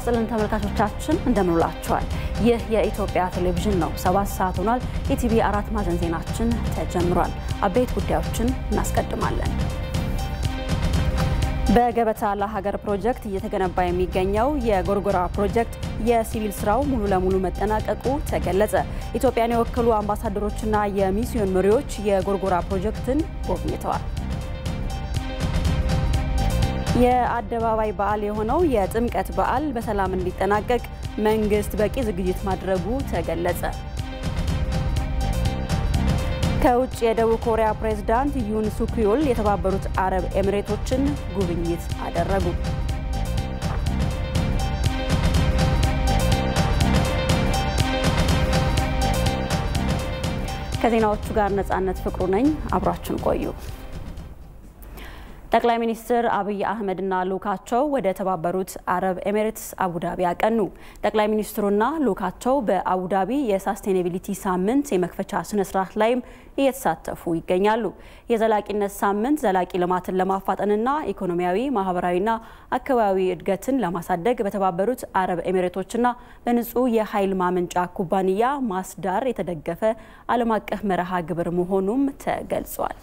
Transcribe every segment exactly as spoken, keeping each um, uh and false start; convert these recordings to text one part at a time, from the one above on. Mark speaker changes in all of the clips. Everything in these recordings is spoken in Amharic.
Speaker 1: ይስጥልን ተመልካቾቻችን እንደምን ውላችኋል። ይህ የኢትዮጵያ ቴሌቪዥን ነው። ሰባት ሰዓት ሆኗል። ኢቲቪ አራት ማዕዘን ዜናችን ተጀምሯል። አበይት ጉዳዮችን እናስቀድማለን። በገበታ ለሀገር ፕሮጀክት እየተገነባ የሚገኘው የጎርጎራ ፕሮጀክት የሲቪል ስራው ሙሉ ለሙሉ መጠናቀቁ ተገለጸ። ኢትዮጵያን የወከሉ አምባሳደሮችና የሚስዮን መሪዎች የጎርጎራ ፕሮጀክትን ጎብኝተዋል። የአደባባይ በዓል የሆነው የጥምቀት በዓል በሰላም እንዲጠናቀቅ መንግስት በቂ ዝግጅት ማድረጉ ተገለጸ። ከውጭ የደቡብ ኮሪያ ፕሬዝዳንት ዩን ሱክ ዮል የተባበሩት አረብ ኤሚሬቶችን ጉብኝት አደረጉ። ከዜናዎቹ ጋር ነጻነት ፍቅሩ ነኝ። አብራችሁን ቆዩ። ጠቅላይ ሚኒስትር አብይ አህመድና ሉካቸው ወደ ተባበሩት አረብ ኤሚሬትስ አቡዳቢ አቀኑ። ጠቅላይ ሚኒስትሩና ሉካቸው በአቡዳቢ የሳስቴኔቢሊቲ ሳምንት የመክፈቻ ስነ ስርዓት ላይም እየተሳተፉ ይገኛሉ። የዘላቂነት ሳምንት ዘላቂ ልማትን ለማፋጠንና ኢኮኖሚያዊ፣ ማህበራዊና አካባቢያዊ እድገትን ለማሳደግ በተባበሩት አረብ ኤሚሬቶችና በንጹህ የኃይል ማመንጫ ኩባንያ ማስዳር የተደገፈ ዓለም አቀፍ መርሃ ግብር መሆኑም ተገልጿል።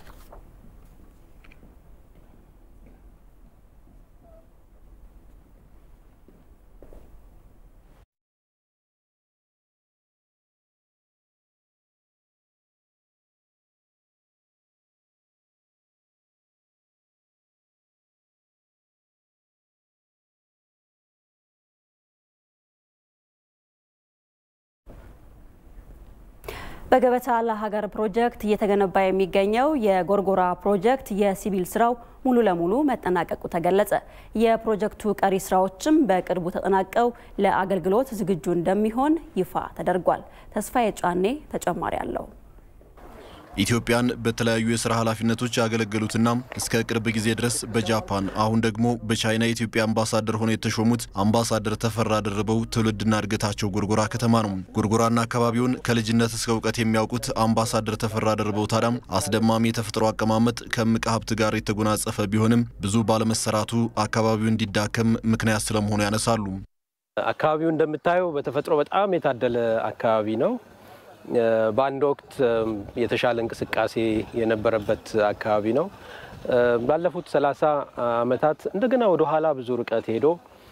Speaker 1: በገበታ ለሀገር ፕሮጀክት እየተገነባ የሚገኘው የጎርጎራ ፕሮጀክት የሲቪል ስራው ሙሉ ለሙሉ መጠናቀቁ ተገለጸ። የፕሮጀክቱ ቀሪ ስራዎችም በቅርቡ ተጠናቀው ለአገልግሎት ዝግጁ እንደሚሆን ይፋ ተደርጓል። ተስፋዬ ጫኔ ተጨማሪ አለው።
Speaker 2: ኢትዮጵያን በተለያዩ የሥራ ኃላፊነቶች ያገለገሉትና እስከ ቅርብ ጊዜ ድረስ በጃፓን አሁን ደግሞ በቻይና የኢትዮጵያ አምባሳደር ሆነው የተሾሙት አምባሳደር ተፈራ ደርበው ትውልድና እድገታቸው ጎርጎራ ከተማ ነው። ጎርጎራና አካባቢውን ከልጅነት እስከ እውቀት የሚያውቁት አምባሳደር ተፈራ ደርበው ታዲያም አስደማሚ የተፈጥሮ አቀማመጥ ከምቅ ሀብት ጋር የተጎናጸፈ ቢሆንም ብዙ ባለመሰራቱ አካባቢው እንዲዳከም ምክንያት ስለመሆኑ ያነሳሉ።
Speaker 3: አካባቢው እንደምታየው በተፈጥሮ በጣም የታደለ አካባቢ ነው። በአንድ ወቅት የተሻለ እንቅስቃሴ የነበረበት አካባቢ ነው። ባለፉት ሰላሳ አመታት እንደገና ወደ ኋላ ብዙ ርቀት ሄዶ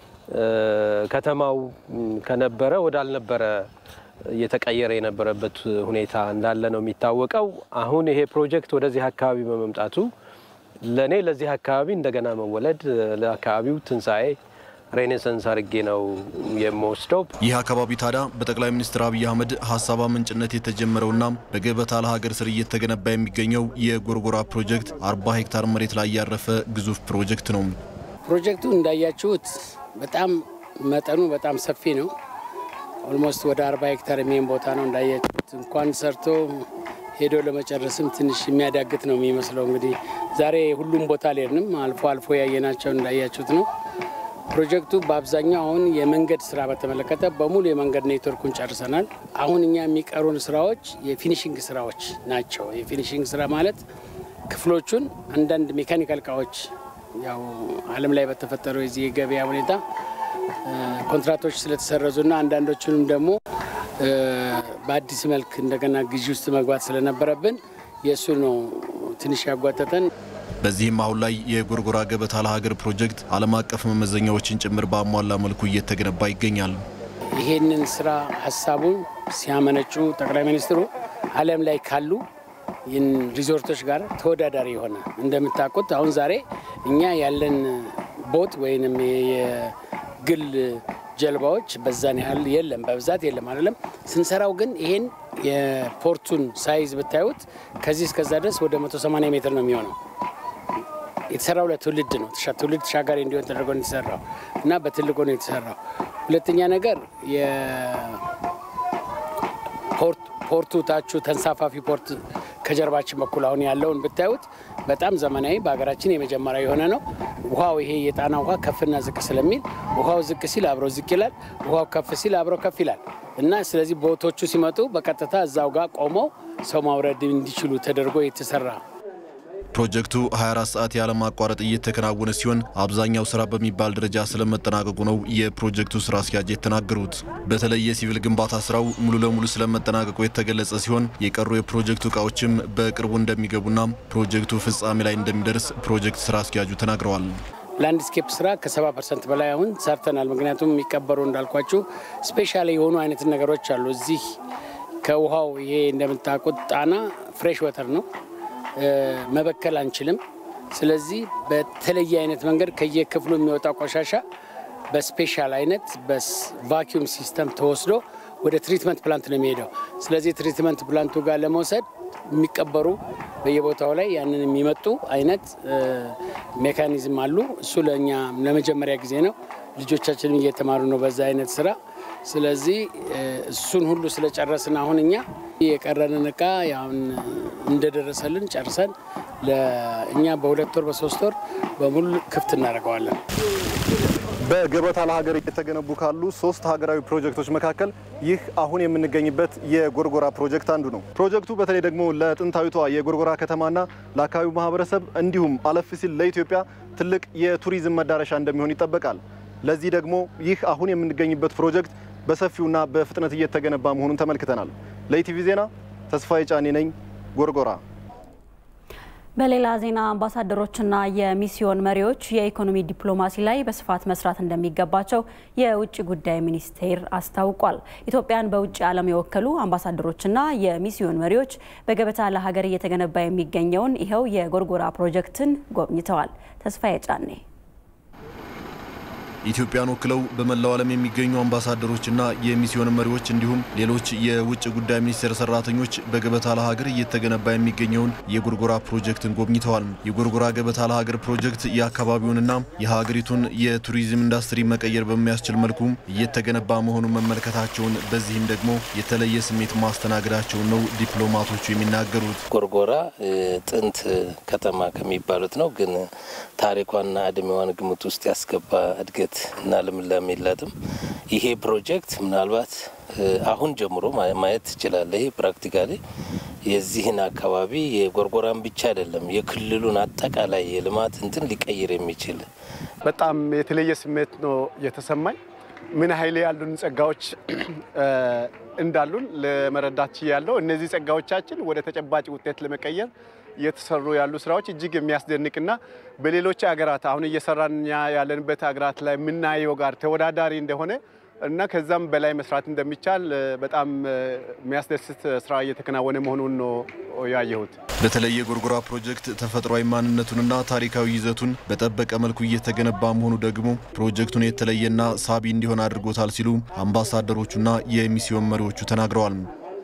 Speaker 3: ከተማው ከነበረ ወዳልነበረ የተቀየረ የነበረበት ሁኔታ እንዳለ ነው የሚታወቀው። አሁን ይሄ ፕሮጀክት ወደዚህ አካባቢ በመምጣቱ ለኔ ለዚህ አካባቢ እንደገና መወለድ ለአካባቢው ትንሳኤ ሬኔሳንስ አርጌ ነው የምወስደው።
Speaker 2: ይህ አካባቢ ታዲያ በጠቅላይ ሚኒስትር አብይ አህመድ ሐሳብ አመንጭነት የተጀመረውና በገበታ ለሀገር ስር እየተገነባ የሚገኘው የጎርጎራ ፕሮጀክት አርባ ሄክታር መሬት ላይ ያረፈ ግዙፍ ፕሮጀክት ነው።
Speaker 4: ፕሮጀክቱ እንዳያችሁት በጣም መጠኑ በጣም ሰፊ ነው። ኦልሞስት ወደ አርባ ሄክታር የሚሆን ቦታ ነው። እንዳያችሁት እንኳን ሰርቶ ሄዶ ለመጨረስም ትንሽ የሚያዳግት ነው የሚመስለው። እንግዲህ ዛሬ ሁሉም ቦታ አልሄድንም፣ አልፎ አልፎ ያየናቸው እንዳያችሁት ነው። ፕሮጀክቱ በአብዛኛው አሁን የመንገድ ስራ በተመለከተ በሙሉ የመንገድ ኔትወርኩን ጨርሰናል። አሁን እኛ የሚቀሩን ስራዎች የፊኒሺንግ ስራዎች ናቸው። የፊኒሺንግ ስራ ማለት ክፍሎቹን አንዳንድ ሜካኒካል እቃዎች ያው ዓለም ላይ በተፈጠረው የዚህ የገበያ ሁኔታ ኮንትራክቶች ስለተሰረዙና አንዳንዶቹንም ደግሞ በአዲስ መልክ እንደገና ግዢ ውስጥ መግባት ስለነበረብን የሱ ነው ትንሽ ያጓተተን።
Speaker 2: በዚህም አሁን ላይ የጎርጎራ ገበታ ለሀገር ፕሮጀክት ዓለም አቀፍ መመዘኛዎችን ጭምር በአሟላ መልኩ እየተገነባ ይገኛል።
Speaker 4: ይሄንን ስራ ሐሳቡን ሲያመነጩ ጠቅላይ ሚኒስትሩ ዓለም ላይ ካሉ ሪዞርቶች ጋር ተወዳዳሪ የሆነ እንደምታውቁት አሁን ዛሬ እኛ ያለን ቦት ወይንም የግል ጀልባዎች በዛን ያህል የለም፣ በብዛት የለም አይደለም። ስንሰራው ግን ይሄን የፖርቱን ሳይዝ ብታዩት ከዚህ እስከዛ ድረስ ወደ መቶ ሰማንያ ሜትር ነው የሚሆነው። የተሰራው ለትውልድ ነው። ትውልድ ተሻጋሪ እንዲሆን ተደርጎ ነው የተሰራው እና በትልቁ ነው የተሰራው። ሁለተኛ ነገር የፖርት ፖርቱ ታቹ ተንሳፋፊ ፖርት ከጀርባችን በኩል አሁን ያለውን ብታዩት በጣም ዘመናዊ በአገራችን የመጀመሪያ የሆነ ነው። ውሃው ይሄ የጣና ውሃ ከፍና ዝቅ ስለሚል ውሃው ዝቅ ሲል አብሮ ዝቅ ይላል፣ ውሃው ከፍ ሲል አብሮ ከፍ ይላል እና ስለዚህ ቦቶቹ ሲመጡ በቀጥታ እዛው ጋር ቆመው ሰው ማውረድ እንዲችሉ ተደርጎ የተሰራ
Speaker 2: ፕሮጀክቱ ሃያ አራት ሰዓት ያለ ማቋረጥ እየተከናወነ ሲሆን አብዛኛው ስራ በሚባል ደረጃ ስለመጠናቀቁ ነው የፕሮጀክቱ ስራ አስኪያጅ የተናገሩት። በተለይ የሲቪል ግንባታ ስራው ሙሉ ለሙሉ ስለመጠናቀቁ የተገለጸ ሲሆን የቀሩ የፕሮጀክቱ ዕቃዎችም በቅርቡ እንደሚገቡና ፕሮጀክቱ ፍጻሜ ላይ እንደሚደርስ ፕሮጀክት ስራ አስኪያጁ ተናግረዋል።
Speaker 4: ላንድስኬፕ ስራ ከ70 ፐርሰንት በላይ አሁን ሰርተናል። ምክንያቱም የሚቀበሩ እንዳልኳችሁ ስፔሻሊ የሆኑ አይነት ነገሮች አሉ። እዚህ ከውሃው ይሄ እንደምታውቁት ጣና ፍሬሽ ወተር ነው፣ መበከል አንችልም። ስለዚህ በተለየ አይነት መንገድ ከየክፍሉ የሚወጣ ቆሻሻ በስፔሻል አይነት በቫኪዩም ሲስተም ተወስዶ ወደ ትሪትመንት ፕላንት ነው የሚሄደው። ስለዚህ ትሪትመንት ፕላንቱ ጋር ለመውሰድ የሚቀበሩ በየቦታው ላይ ያንን የሚመጡ አይነት ሜካኒዝም አሉ። እሱ ለኛ ለመጀመሪያ ጊዜ ነው። ልጆቻችንም እየተማሩ ነው በዛ አይነት ስራ። ስለዚህ እሱን ሁሉ ስለጨረስን አሁን እኛ የቀረንን ዕቃ ያውን እንደደረሰልን ጨርሰን ለእኛ በሁለት ወር በሶስት ወር በሙሉ ክፍት እናደርገዋለን።
Speaker 5: በገበታ ለሀገር እየተገነቡ ካሉ ሶስት ሀገራዊ ፕሮጀክቶች መካከል ይህ አሁን የምንገኝበት የጎርጎራ ፕሮጀክት አንዱ ነው። ፕሮጀክቱ በተለይ ደግሞ ለጥንታዊቷ የጎርጎራ ከተማና ለአካባቢው ማህበረሰብ እንዲሁም አለፍ ሲል ለኢትዮጵያ ትልቅ የቱሪዝም መዳረሻ እንደሚሆን ይጠበቃል። ለዚህ ደግሞ ይህ አሁን የምንገኝበት ፕሮጀክት በሰፊውና በፍጥነት እየተገነባ መሆኑን ተመልክተናል። ለኢቲቪ ዜና ተስፋዬ ጫኔ ነኝ፣ ጎርጎራ።
Speaker 1: በሌላ ዜና አምባሳደሮችና የሚስዮን መሪዎች የኢኮኖሚ ዲፕሎማሲ ላይ በስፋት መስራት እንደሚገባቸው የውጭ ጉዳይ ሚኒስቴር አስታውቋል። ኢትዮጵያን በውጭ ዓለም የወከሉ አምባሳደሮችና የሚስዮን መሪዎች በገበታ ለሀገር እየተገነባ የሚገኘውን ይኸው የጎርጎራ ፕሮጀክትን ጎብኝተዋል። ተስፋዬ ጫኔ
Speaker 2: ኢትዮጵያን ወክለው በመላው ዓለም የሚገኙ አምባሳደሮችና የሚስዮን መሪዎች እንዲሁም ሌሎች የውጭ ጉዳይ ሚኒስቴር ሰራተኞች በገበታ ለሀገር እየተገነባ የሚገኘውን የጎርጎራ ፕሮጀክትን ጎብኝተዋል። የጎርጎራ ገበታ ለሀገር ፕሮጀክት የአካባቢውንና የሀገሪቱን የቱሪዝም ኢንዱስትሪ መቀየር በሚያስችል መልኩ እየተገነባ መሆኑን መመልከታቸውን በዚህም ደግሞ የተለየ ስሜት ማስተናገዳቸውን ነው ዲፕሎማቶቹ የሚናገሩት።
Speaker 6: ጎርጎራ ጥንት ከተማ ከሚባሉት ነው፣ ግን ታሪኳና እድሜዋን ግምት ውስጥ ያስገባ እድገት እና ለምለም የላትም። ይሄ ፕሮጀክት ምናልባት አሁን ጀምሮ ማየት ይችላል። ይሄ ፕራክቲካሊ የዚህን አካባቢ የጎርጎራን ብቻ አይደለም የክልሉን አጠቃላይ የልማት እንትን ሊቀይር የሚችል
Speaker 5: በጣም የተለየ ስሜት ነው የተሰማኝ። ምን ኃይል ያሉን ጸጋዎች እንዳሉን ለመረዳት ያለው እነዚህ ጸጋዎቻችን ወደ ተጨባጭ ውጤት ለመቀየር የተሰሩ ያሉ ስራዎች እጅግ የሚያስደንቅና በሌሎች ሀገራት አሁን እየሰራን ያለንበት ሀገራት ላይ ምናየው ጋር ተወዳዳሪ እንደሆነ እና ከዛም በላይ መስራት እንደሚቻል በጣም የሚያስደስት ስራ እየተከናወነ መሆኑን ነው ያየሁት።
Speaker 2: በተለይ የጎርጎራ ፕሮጀክት ተፈጥሯዊ ማንነቱንና ታሪካዊ ይዘቱን በጠበቀ መልኩ እየተገነባ መሆኑ ደግሞ ፕሮጀክቱን የተለየና ሳቢ እንዲሆን አድርጎታል ሲሉ አምባሳደሮቹና የሚስዮን መሪዎቹ ተናግረዋል።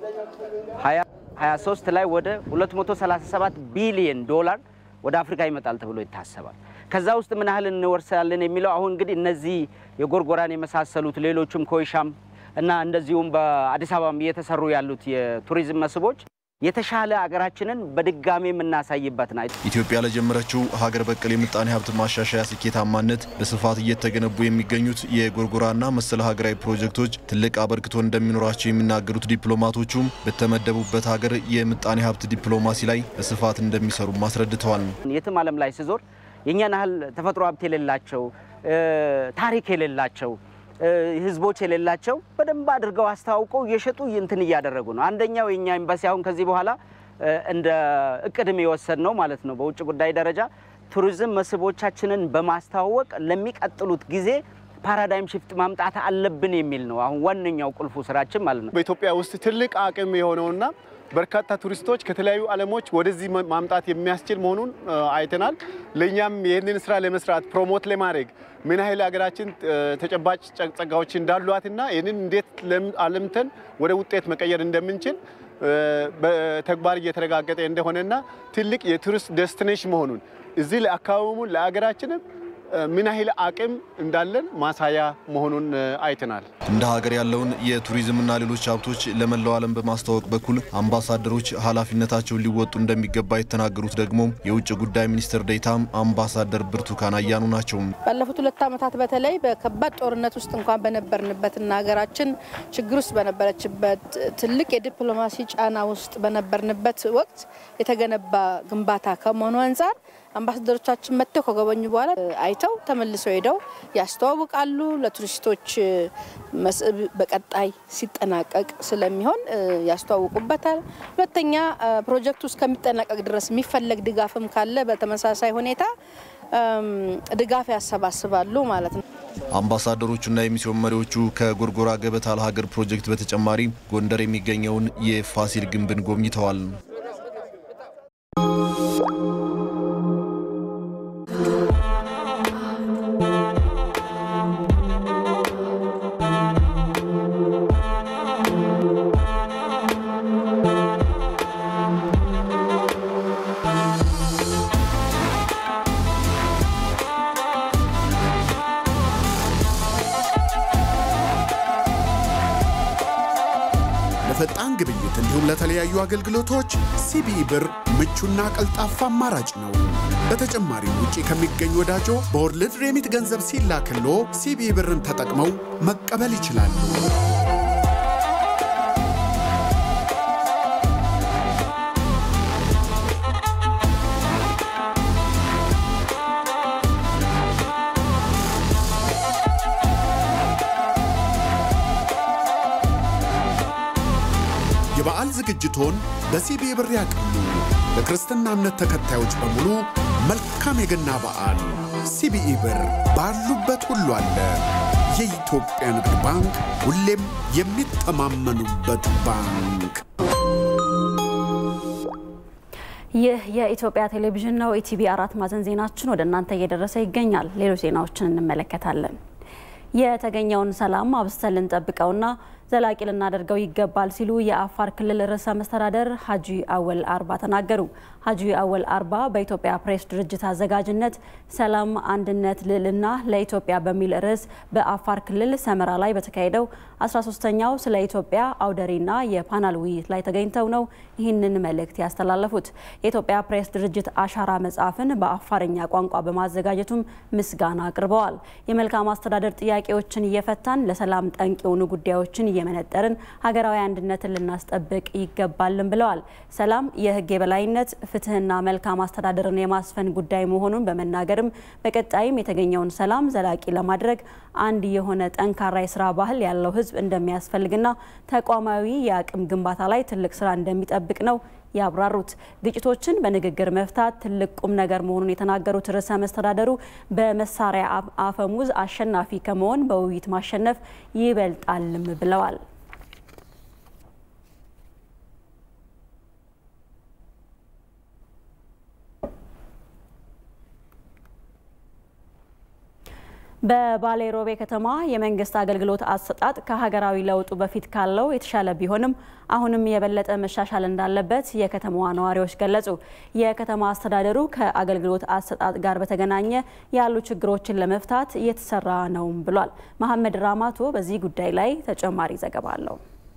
Speaker 7: ሀያ ሶስት ላይ ወደ ሁለት መቶ ሰላሳ ሰባት ቢሊዮን ዶላር ወደ አፍሪካ ይመጣል ተብሎ ይታሰባል። ከዛ ውስጥ ምን ያህል እንወርሳለን የሚለው አሁን እንግዲህ እነዚህ የጎርጎራን የመሳሰሉት ሌሎችም ኮይሻም እና እንደዚሁም በአዲስ አበባም እየተሰሩ ያሉት የቱሪዝም መስህቦች የተሻለ አገራችንን በድጋሚ የምናሳይበት ነው።
Speaker 2: ኢትዮጵያ ለጀመረችው ሀገር በቀል የምጣኔ ሀብት ማሻሻያ ስኬታማነት በስፋት እየተገነቡ የሚገኙት የጎርጎራና መሰል ሀገራዊ ፕሮጀክቶች ትልቅ አበርክቶ እንደሚኖራቸው የሚናገሩት ዲፕሎማቶቹም በተመደቡበት ሀገር የምጣኔ ሀብት ዲፕሎማሲ ላይ በስፋት እንደሚሰሩ ማስረድተዋል።
Speaker 7: የትም ዓለም ላይ ሲዞር የኛን ያህል ተፈጥሮ ሀብት የሌላቸው ታሪክ የሌላቸው ህዝቦች የሌላቸው በደንብ አድርገው አስተዋውቀው እየሸጡ እንትን እያደረጉ ነው። አንደኛው የኛ ኤምባሲ አሁን ከዚህ በኋላ እንደ እቅድም የወሰድነው ማለት ነው በውጭ ጉዳይ ደረጃ ቱሪዝም መስህቦቻችንን በማስተዋወቅ ለሚቀጥሉት ጊዜ ፓራዳይም ሽፍት ማምጣት አለብን የሚል ነው አሁን ዋነኛው ቁልፉ ስራችን ማለት ነው።
Speaker 5: በኢትዮጵያ ውስጥ ትልቅ አቅም የሆነውና በርካታ ቱሪስቶች ከተለያዩ ዓለሞች ወደዚህ ማምጣት የሚያስችል መሆኑን አይተናል። ለኛም ይሄንን ስራ ለመስራት ፕሮሞት ለማድረግ ምን ኃይል ሀገራችን ተጨባጭ ጸጋዎች እንዳሏትና ይሄንን እንዴት ዓለምተን ወደ ውጤት መቀየር እንደምንችል በተግባር እየተረጋገጠ እንደሆነና ትልቅ የቱሪስት ዴስቲኔሽን መሆኑን እዚህ ለአካባቢው ለሀገራችንም ምን ያህል አቅም እንዳለን ማሳያ መሆኑን አይተናል።
Speaker 2: እንደ ሀገር ያለውን የቱሪዝምና ሌሎች ሀብቶች ለመላው ዓለም በማስተዋወቅ በኩል አምባሳደሮች ኃላፊነታቸውን ሊወጡ እንደሚገባ የተናገሩት ደግሞ የውጭ ጉዳይ ሚኒስትር ዴኤታ አምባሳደር ብርቱካን አያኑ ናቸው።
Speaker 8: ባለፉት ሁለት ዓመታት በተለይ በከባድ ጦርነት ውስጥ እንኳን በነበርንበትና ሀገራችን ችግር ውስጥ በነበረችበት ትልቅ የዲፕሎማሲ ጫና ውስጥ በነበርንበት ወቅት የተገነባ ግንባታ ከመሆኑ አንፃር አምባሳደሮቻችን መጥተው ከጎበኙ በኋላ አይተው ተመልሰው ሄደው ያስተዋውቃሉ። ለቱሪስቶች መስህብ በቀጣይ ሲጠናቀቅ ስለሚሆን ያስተዋውቁበታል። ሁለተኛ ፕሮጀክቱ እስከሚጠናቀቅ ድረስ የሚፈለግ ድጋፍም ካለ በተመሳሳይ ሁኔታ ድጋፍ ያሰባስባሉ ማለት ነው።
Speaker 2: አምባሳደሮቹና የሚስዮን መሪዎቹ ከጎርጎራ ገበታ ለሀገር ፕሮጀክት በተጨማሪ ጎንደር የሚገኘውን የፋሲል ግንብን ጎብኝተዋል።
Speaker 9: ለፈጣን ግብይት እንዲሁም ለተለያዩ አገልግሎቶች ሲቢኢ ብር ምቹና ቀልጣፋ አማራጭ ነው። በተጨማሪም ውጪ ከሚገኙ ወዳጆ በወርልድ ሬሚት ገንዘብ ሲላክሎ ሲቢኢ ብርን ተጠቅመው መቀበል ይችላሉ። የበዓል ዝግጅቶን በሲቢኢ ብር ያቅሉ። ለክርስትና እምነት ተከታዮች በሙሉ መልካም የገና በዓል። ሲቢኢ ብር ባሉበት ሁሉ አለ። የኢትዮጵያ ንግድ ባንክ ሁሌም የሚተማመኑበት ባንክ።
Speaker 1: ይህ የኢትዮጵያ ቴሌቪዥን ነው። ኢቲቪ አራት ማዕዘን ዜናችን ወደ እናንተ እየደረሰ ይገኛል። ሌሎች ዜናዎችን እንመለከታለን። የተገኘውን ሰላም አብዝተን ልንጠብቀውና ዘላቂ ልናደርገው ይገባል ሲሉ የአፋር ክልል ርዕሰ መስተዳደር ሀጂ አወል አርባ ተናገሩ። ሀጂ አወል አርባ በኢትዮጵያ ፕሬስ ድርጅት አዘጋጅነት ሰላም አንድነት ልዕልና ለኢትዮጵያ በሚል ርዕስ በአፋር ክልል ሰመራ ላይ በተካሄደው አስራ ሶስተኛው ስለ ኢትዮጵያ አውደሪና የፓናል ውይይት ላይ ተገኝተው ነው ይህንን መልእክት ያስተላለፉት። የኢትዮጵያ ፕሬስ ድርጅት አሻራ መጽሐፍን በአፋርኛ ቋንቋ በማዘጋጀቱም ምስጋና አቅርበዋል። የመልካም አስተዳደር ጥያቄዎችን እየፈታን ለሰላም ጠንቅ የሆኑ ጉዳዮችን እየመነጠርን ሀገራዊ አንድነትን ልናስጠብቅ ይገባልን ብለዋል። ሰላም የህግ የበላይነት ፍትህና መልካም አስተዳደርን የማስፈን ጉዳይ መሆኑን በመናገርም በቀጣይም የተገኘውን ሰላም ዘላቂ ለማድረግ አንድ የሆነ ጠንካራ የስራ ባህል ያለው ህዝብ እንደሚያስፈልግና ተቋማዊ የአቅም ግንባታ ላይ ትልቅ ስራ እንደሚጠብቅ ነው ያብራሩት። ግጭቶችን በንግግር መፍታት ትልቅ ቁም ነገር መሆኑን የተናገሩት ርዕሰ መስተዳደሩ በመሳሪያ አፈሙዝ አሸናፊ ከመሆን በውይይት ማሸነፍ ይበልጣልም ብለዋል። በባሌ ሮቤ ከተማ የመንግስት አገልግሎት አሰጣጥ ከሀገራዊ ለውጡ በፊት ካለው የተሻለ ቢሆንም አሁንም የበለጠ መሻሻል እንዳለበት የከተማዋ ነዋሪዎች ገለጹ። የከተማ አስተዳደሩ ከአገልግሎት አሰጣጥ ጋር በተገናኘ ያሉ ችግሮችን ለመፍታት እየተሰራ ነው ብሏል። መሐመድ ራማቶ በዚህ ጉዳይ ላይ ተጨማሪ ዘገባ አለው።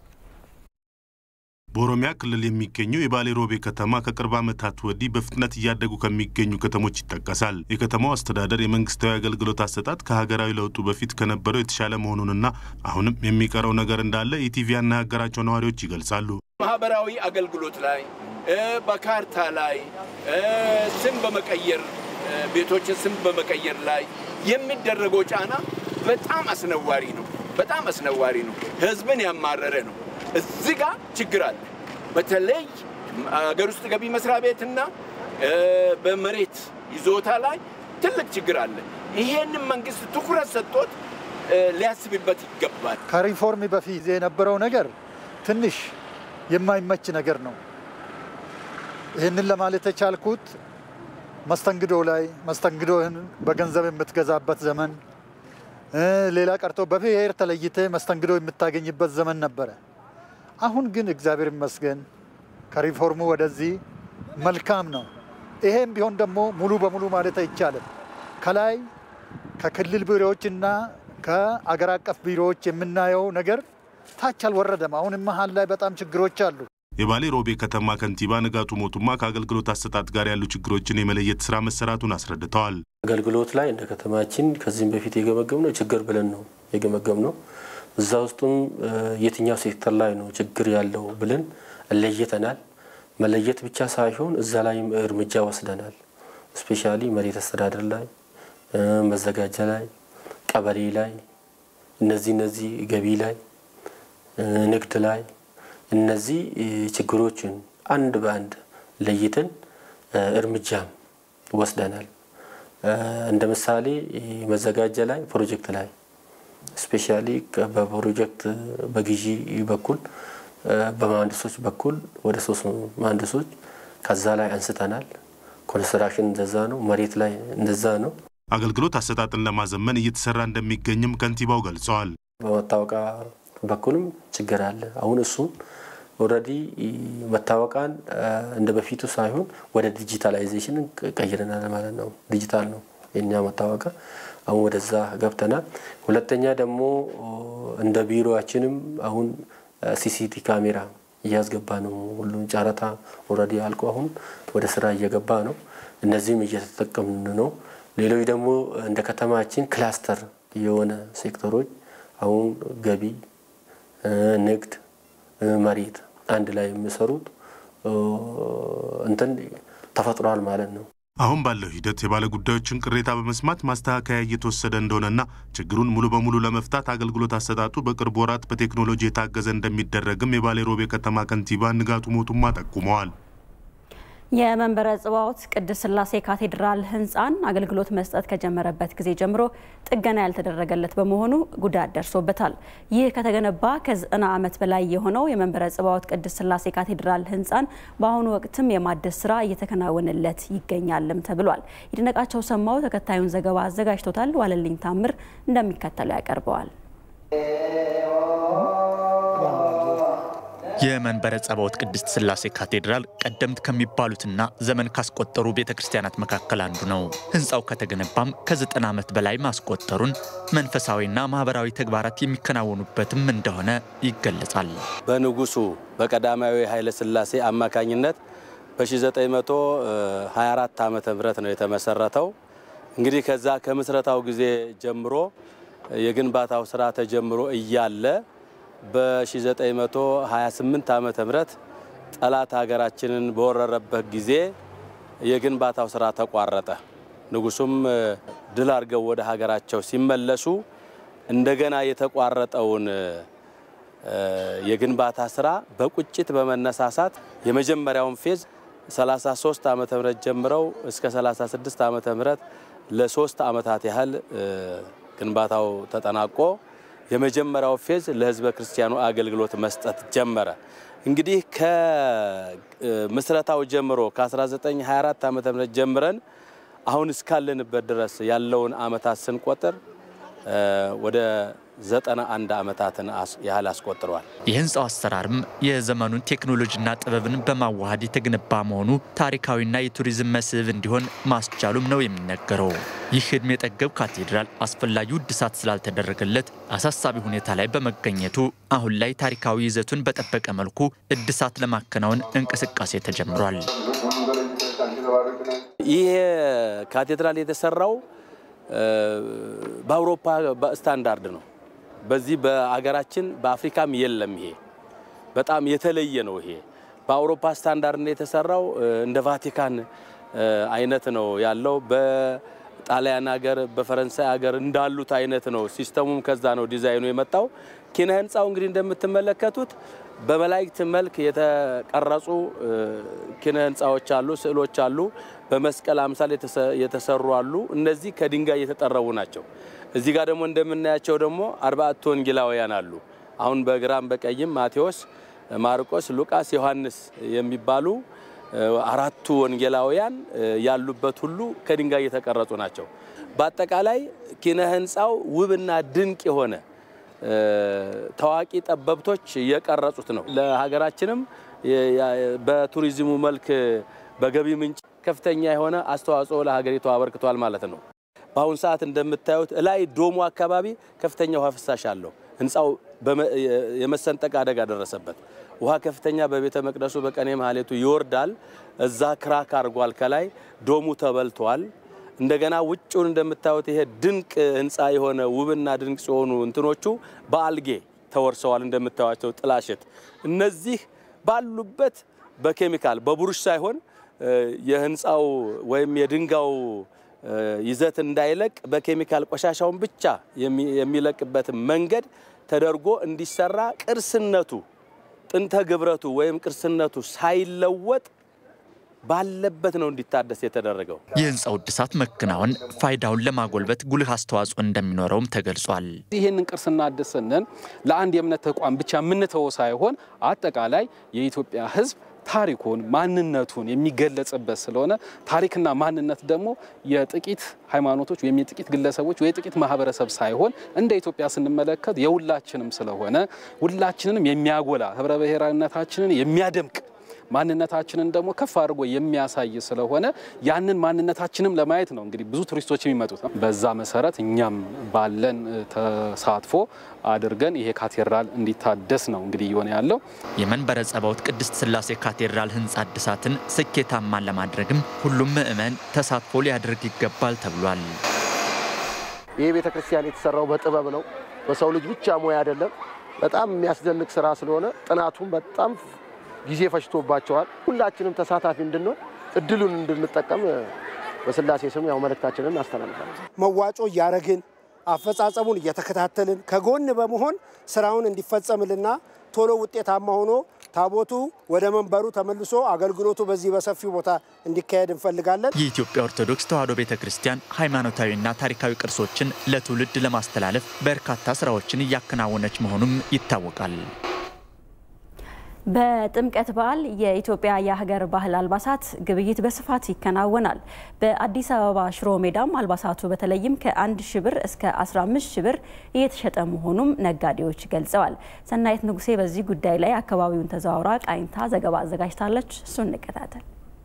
Speaker 10: በኦሮሚያ ክልል የሚገኘው የባሌ ሮቤ ከተማ ከቅርብ ዓመታት ወዲህ በፍጥነት እያደጉ ከሚገኙ ከተሞች ይጠቀሳል። የከተማው አስተዳደር የመንግስታዊ አገልግሎት አሰጣጥ ከሀገራዊ ለውጡ በፊት ከነበረው የተሻለ መሆኑንና አሁንም የሚቀረው ነገር እንዳለ ኢቲቪ ያናገራቸው ነዋሪዎች ይገልጻሉ።
Speaker 11: ማህበራዊ አገልግሎት ላይ በካርታ ላይ ስም በመቀየር ቤቶችን ስም በመቀየር ላይ የሚደረገው ጫና በጣም አስነዋሪ ነው። በጣም አስነዋሪ ነው። ህዝብን ያማረረ ነው። እዚህ ጋር ችግር አለ። በተለይ አገር ውስጥ ገቢ መስሪያ ቤትና በመሬት ይዞታ ላይ ትልቅ ችግር አለ። ይሄንን መንግስት ትኩረት ሰጥቶት ሊያስብበት ይገባል።
Speaker 12: ከሪፎርም በፊት የነበረው ነገር ትንሽ የማይመች ነገር ነው። ይሄንን ለማለት የቻልኩት መስተንግዶ ላይ መስተንግዶህን በገንዘብ የምትገዛበት ዘመን ሌላ ቀርቶ በብሔር ተለይተ መስተንግዶ የምታገኝበት ዘመን ነበረ። አሁን ግን እግዚአብሔር ይመስገን ከሪፎርሙ ወደዚህ መልካም ነው። ይሄም ቢሆን ደግሞ ሙሉ በሙሉ ማለት አይቻልም። ከላይ ከክልል ቢሮዎችና ከአገር አቀፍ ቢሮዎች የምናየው ነገር ታች አልወረደም። አሁን መሀል ላይ በጣም ችግሮች አሉ።
Speaker 10: የባሌ ሮቤ ከተማ ከንቲባ ንጋቱ ሞቱማ ከአገልግሎት አሰጣጥ ጋር ያሉ ችግሮችን የመለየት ስራ መሰራቱን አስረድተዋል።
Speaker 3: አገልግሎት ላይ እንደ ከተማችን ከዚህም በፊት የገመገምነው ችግር ብለን ነው የገመገምነው። እዛ ውስጥም የትኛው ሴክተር ላይ ነው ችግር ያለው ብለን ለየተናል። መለየት ብቻ ሳይሆን እዛ ላይም እርምጃ ወስደናል። ስፔሻሊ መሬት አስተዳደር ላይ፣ መዘጋጃ ላይ፣ ቀበሌ ላይ፣ እነዚህ እነዚህ ገቢ ላይ፣ ንግድ ላይ እነዚህ ችግሮችን አንድ በአንድ ለይተን እርምጃ ወስደናል። እንደ ምሳሌ መዘጋጃ ላይ ፕሮጀክት ላይ ስፔሻሊ በፕሮጀክት በግዢ በኩል በመሀንዲሶች በኩል ወደ ሶስት መሀንዲሶች ከዛ ላይ አንስተናል። ኮንስትራክሽን እንደዛ ነው፣ መሬት ላይ እንደዛ ነው።
Speaker 10: አገልግሎት አሰጣጥን ለማዘመን እየተሰራ እንደሚገኝም ከንቲባው ገልጸዋል።
Speaker 3: በመታወቂያ በኩልም ችግር አለ። አሁን እሱ ኦልሬዲ መታወቂያን እንደ በፊቱ ሳይሆን ወደ ዲጂታላይዜሽን ቀይረናል ማለት ነው። ዲጂታል ነው የኛ መታወቂያ፣ አሁን ወደዛ ገብተናል። ሁለተኛ ደግሞ እንደ ቢሮአችንም አሁን ሲሲቲ ካሜራ እያስገባ ነው። ሁሉም ጨረታ ኦልሬዲ አልቆ አሁን ወደ ስራ እየገባ ነው። እነዚህም እየተጠቀምን ነው። ሌሎች ደግሞ እንደ ከተማችን ክላስተር የሆነ ሴክተሮች አሁን ገቢ፣ ንግድ፣ መሬት አንድ ላይ የሚሰሩት እንትን ተፈጥሯል ማለት ነው።
Speaker 10: አሁን ባለው ሂደት የባለ ጉዳዮችን ቅሬታ በመስማት ማስተካከያ እየተወሰደ እንደሆነና ችግሩን ሙሉ በሙሉ ለመፍታት አገልግሎት አሰጣጡ በቅርብ ወራት በቴክኖሎጂ የታገዘ እንደሚደረግም የባሌ ሮቤ ከተማ ከንቲባ ንጋቱ ሞቱማ ጠቁመዋል።
Speaker 1: የመንበረ ጽባዖት ቅድስት ሥላሴ ካቴድራል ህንፃን አገልግሎት መስጠት ከጀመረበት ጊዜ ጀምሮ ጥገና ያልተደረገለት በመሆኑ ጉዳት ደርሶበታል። ይህ ከተገነባ ከዘጠና ዓመት በላይ የሆነው የመንበረ ጽባዖት ቅድስት ሥላሴ ካቴድራል ህንፃን በአሁኑ ወቅትም የማደስ ስራ እየተከናወነለት ይገኛልም ተብሏል። ይድነቃቸው ሰማው ተከታዩን ዘገባ አዘጋጅቶታል። ዋለልኝ ታምር እንደሚከተለው ያቀርበዋል።
Speaker 13: የመንበረ ጸባዖት ቅድስት ሥላሴ ካቴድራል ቀደምት ከሚባሉትና ዘመን ካስቆጠሩ ቤተክርስቲያናት መካከል አንዱ ነው። ህንፃው ከተገነባም ከዘጠና ዓመት በላይ ማስቆጠሩን መንፈሳዊና ማህበራዊ ተግባራት የሚከናወኑበትም እንደሆነ ይገለጻል።
Speaker 14: በንጉሱ በቀዳማዊ ኃይለ ሥላሴ አማካኝነት በ1924 ዓመተ ምህረት ነው የተመሰረተው። እንግዲህ ከዛ ከምስረታው ጊዜ ጀምሮ የግንባታው ስራ ተጀምሮ እያለ በ1928 ዓመተ ምህረት ጠላት ሀገራችንን በወረረበት ጊዜ የግንባታው ስራ ተቋረጠ። ንጉሱም ድል አድርገው ወደ ሀገራቸው ሲመለሱ እንደገና የተቋረጠውን የግንባታ ስራ በቁጭት በመነሳሳት የመጀመሪያውን ፌዝ ሰላሳ ሶስት ዓመተ ምህረት ጀምረው እስከ ሰላሳ ስድስት ዓመተ ምህረት ለሶስት ዓመታት ያህል ግንባታው ተጠናቆ የመጀመሪያው ፌዝ ለህዝበ ክርስቲያኑ አገልግሎት መስጠት ጀመረ። እንግዲህ ከምስረታው ጀምሮ ከ1924 ዓመተ ምህረት ጀምረን አሁን እስካለንበት ድረስ ያለውን ዓመታት ስንቆጥር ወደ ዘጠና አንድ ዓመታትን ያህል አስቆጥሯል።
Speaker 13: የህንፃው አሰራርም የዘመኑን ቴክኖሎጂና ጥበብን በማዋሃድ የተገነባ መሆኑ ታሪካዊና የቱሪዝም መስህብ እንዲሆን ማስቻሉም ነው የሚነገረው። ይህ ዕድሜ ጠገብ ካቴድራል አስፈላጊው እድሳት ስላልተደረገለት አሳሳቢ ሁኔታ ላይ በመገኘቱ አሁን ላይ ታሪካዊ ይዘቱን በጠበቀ መልኩ እድሳት ለማከናወን እንቅስቃሴ ተጀምሯል።
Speaker 14: ይህ ካቴድራል የተሰራው በአውሮፓ ስታንዳርድ ነው። በዚህ በአገራችን በአፍሪካም የለም። ይሄ በጣም የተለየ ነው። ይሄ በአውሮፓ ስታንዳርድ ነው የተሰራው። እንደ ቫቲካን አይነት ነው ያለው። በጣሊያን ሀገር በፈረንሳይ ሀገር እንዳሉት አይነት ነው። ሲስተሙም ከዛ ነው ዲዛይኑ የመጣው። ኪነ ህንፃው እንግዲህ እንደምትመለከቱት በመላእክት መልክ የተቀረጹ ኪነ ህንፃዎች አሉ፣ ስዕሎች አሉ። በመስቀል አምሳል የተሰሩ አሉ። እነዚህ ከድንጋይ የተጠረቡ ናቸው። እዚህ ጋር ደግሞ እንደምናያቸው ደግሞ አርባዕቱ ወንጌላውያን አሉ። አሁን በግራም በቀይም ማቴዎስ፣ ማርቆስ፣ ሉቃስ፣ ዮሐንስ የሚባሉ አራቱ ወንጌላውያን ያሉበት ሁሉ ከድንጋይ የተቀረጹ ናቸው። በአጠቃላይ ኪነ ህንፃው ውብና ድንቅ የሆነ ታዋቂ ጠበብቶች የቀረጹት ነው። ለሀገራችንም በቱሪዝሙ መልክ በገቢ ምንጭ ከፍተኛ የሆነ አስተዋጽኦ ለሀገሪቱ አበርክቷል ማለት ነው። በአሁን ሰዓት እንደምታዩት ላይ ዶሙ አካባቢ ከፍተኛ ውሃ ፍሳሽ አለው። ህንጻው የመሰንጠቅ አደጋ ደረሰበት። ውሃ ከፍተኛ በቤተ መቅደሱ በቀኔ ማህሌቱ ይወርዳል። እዛ ክራክ አርጓል። ከላይ ዶሙ ተበልቷል። እንደገና ውጭውን እንደምታዩት ይሄ ድንቅ ህንጻ የሆነ ውብና ድንቅ ሲሆኑ እንትኖቹ በአልጌ ተወርሰዋል። እንደምታዩቸው ጥላሸት እነዚህ ባሉበት በኬሚካል በቡሩሽ ሳይሆን የህንጻው ወይም የድንጋው ይዘት እንዳይለቅ በኬሚካል ቆሻሻውን ብቻ የሚለቅበት መንገድ ተደርጎ እንዲሰራ ቅርስነቱ ጥንተ ግብረቱ ወይም ቅርስነቱ ሳይለወጥ ባለበት ነው እንዲታደስ የተደረገው።
Speaker 13: የህንጻው እድሳት መከናወን ፋይዳውን ለማጎልበት ጉልህ አስተዋጽኦ እንደሚኖረውም ተገልጿል።
Speaker 15: ይሄንን ቅርስና አድሰነን ለአንድ የእምነት ተቋም ብቻ ምንተው ሳይሆን አጠቃላይ የኢትዮጵያ ህዝብ ታሪኩን ማንነቱን የሚገለጽበት ስለሆነ ታሪክና ማንነት ደግሞ የጥቂት ሃይማኖቶች ወይም የጥቂት ግለሰቦች ወይ የጥቂት ማህበረሰብ ሳይሆን እንደ ኢትዮጵያ ስንመለከት የሁላችንም ስለሆነ ሁላችንንም የሚያጎላ ህብረ ብሔራዊነታችንን የሚያደምቅ ማንነታችንን ደግሞ ከፍ አድርጎ የሚያሳይ ስለሆነ ያንን ማንነታችንም ለማየት ነው እንግዲህ ብዙ ቱሪስቶች የሚመጡት። በዛ መሰረት እኛም ባለን ተሳትፎ አድርገን ይሄ ካቴድራል እንዲታደስ ነው እንግዲህ ይሆነ ያለው።
Speaker 13: የመንበረ ጸባዖት ቅድስት ሥላሴ ካቴድራል ህንጻ እድሳትን ስኬታማ ለማድረግም ሁሉም ምእመን ተሳትፎ ሊያደርግ ይገባል ተብሏል።
Speaker 16: ይሄ ቤተክርስቲያን የተሰራው በጥበብ ነው፣ በሰው ልጅ ብቻ ሞያ አይደለም። በጣም የሚያስደንቅ ስራ ስለሆነ ጥናቱን በጣም ጊዜ ፈጅቶባቸዋል። ሁላችንም ተሳታፊ እንድንሆን እድሉን እንድንጠቀም በስላሴ ስም ያው መልእክታችንን እናስተላልፋለን።
Speaker 17: መዋጮ ያረግን አፈጻጸሙን እየተከታተልን ከጎን በመሆን ስራውን እንዲፈጸምልና ቶሎ ውጤታማ ሆኖ ታቦቱ ወደ መንበሩ ተመልሶ አገልግሎቱ በዚህ በሰፊው ቦታ እንዲካሄድ እንፈልጋለን።
Speaker 13: የኢትዮጵያ ኦርቶዶክስ ተዋሕዶ ቤተክርስቲያን ሃይማኖታዊና ታሪካዊ ቅርሶችን ለትውልድ ለማስተላለፍ በርካታ ስራዎችን እያከናወነች መሆኑም ይታወቃል።
Speaker 1: በጥምቀት በዓል የኢትዮጵያ የሀገር ባህል አልባሳት ግብይት በስፋት ይከናወናል። በአዲስ አበባ ሽሮ ሜዳም አልባሳቱ በተለይም ከአንድ ሺህ ብር እስከ አስራ አምስት ሺህ ብር እየተሸጠ መሆኑም ነጋዴዎች ገልጸዋል። ሰናይት ንጉሴ በዚህ ጉዳይ ላይ አካባቢውን ተዘዋውራ ቃኝታ ዘገባ አዘጋጅታለች። እሱን እንከታተል።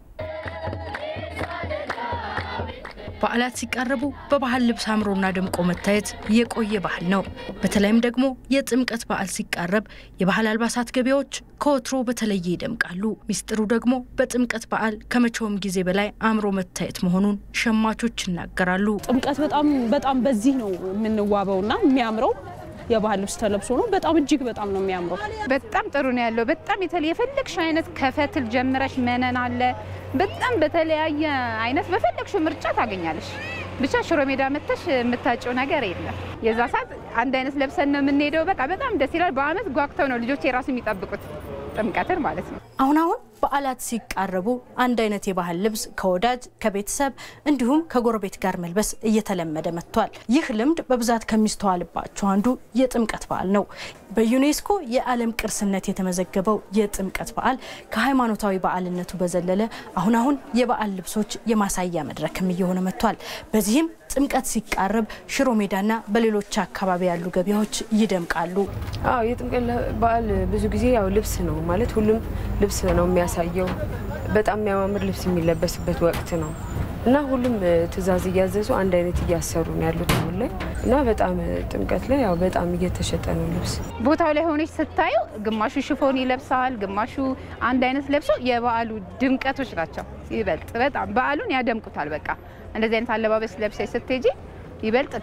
Speaker 18: በዓላት ሲቃረቡ በባህል ልብስ አምሮና ደምቆ መታየት የቆየ ባህል ነው። በተለይም ደግሞ የጥምቀት በዓል ሲቃረብ የባህል አልባሳት ገበያዎች ከወትሮ በተለየ ይደምቃሉ። ሚስጥሩ ደግሞ በጥምቀት በዓል ከመቼውም ጊዜ በላይ አምሮ መታየት መሆኑን ሸማቾች ይናገራሉ።
Speaker 19: ጥምቀት በጣም በጣም በዚህ ነው የምንዋበውና የሚያምረው የባህል ልብስ ተለብሶ ነው። በጣም እጅግ በጣም ነው የሚያምረው።
Speaker 20: በጣም ጥሩ ነው ያለው። በጣም የተለየ ፈለግሽ አይነት ከፈትል ጀምረሽ መነን አለ። በጣም በተለያየ አይነት በፈለግሽ ምርጫ ታገኛለሽ። ብቻ ሽሮ ሜዳ መተሽ የምታጭው ነገር የለም። የዛ ሰዓት አንድ አይነት ለብሰን ነው የምንሄደው። በቃ በጣም ደስ ይላል። በአመት ጓግተው ነው ልጆች የራሱ የሚጠብቁት ጥምቀትን ማለት ነው።
Speaker 18: አሁን አሁን በዓላት ሲቃረቡ አንድ አይነት የባህል ልብስ ከወዳጅ ከቤተሰብ እንዲሁም ከጎረቤት ጋር መልበስ እየተለመደ መጥቷል። ይህ ልምድ በብዛት ከሚስተዋልባቸው አንዱ የጥምቀት በዓል ነው። በዩኔስኮ የዓለም ቅርስነት የተመዘገበው የጥምቀት በዓል ከሃይማኖታዊ በዓልነቱ በዘለለ አሁን አሁን የበዓል ልብሶች የማሳያ መድረክም እየሆነ መጥቷል። በዚህም ጥምቀት ሲቃረብ ሽሮ ሜዳና በሌሎች አካባቢ ያሉ ገበያዎች ይደምቃሉ።
Speaker 21: አዎ የጥምቀት በዓል ብዙ ጊዜ ያው ልብስ ነው ማለት ሁሉም ልብስ ነው የሚያሳየው። በጣም የሚያማምር ልብስ የሚለበስበት ወቅት ነው እና ሁሉም ትዕዛዝ እያዘዙ አንድ አይነት እያሰሩ ነው ያሉት አሁን ላይ እና በጣም ጥምቀት ላይ ያው በጣም እየተሸጠ ነው ልብስ።
Speaker 20: ቦታው ላይ ሆነሽ ስታዩ ግማሹ ሽፎን ይለብሳል፣ ግማሹ አንድ አይነት ለብሶ የበዓሉ ድምቀቶች ናቸው። ይበልጥ በጣም በዓሉን ያደምቁታል። በቃ እንደዚህ አይነት አለባበስ ለብሰሽ ስትሄጂ ይበልጥ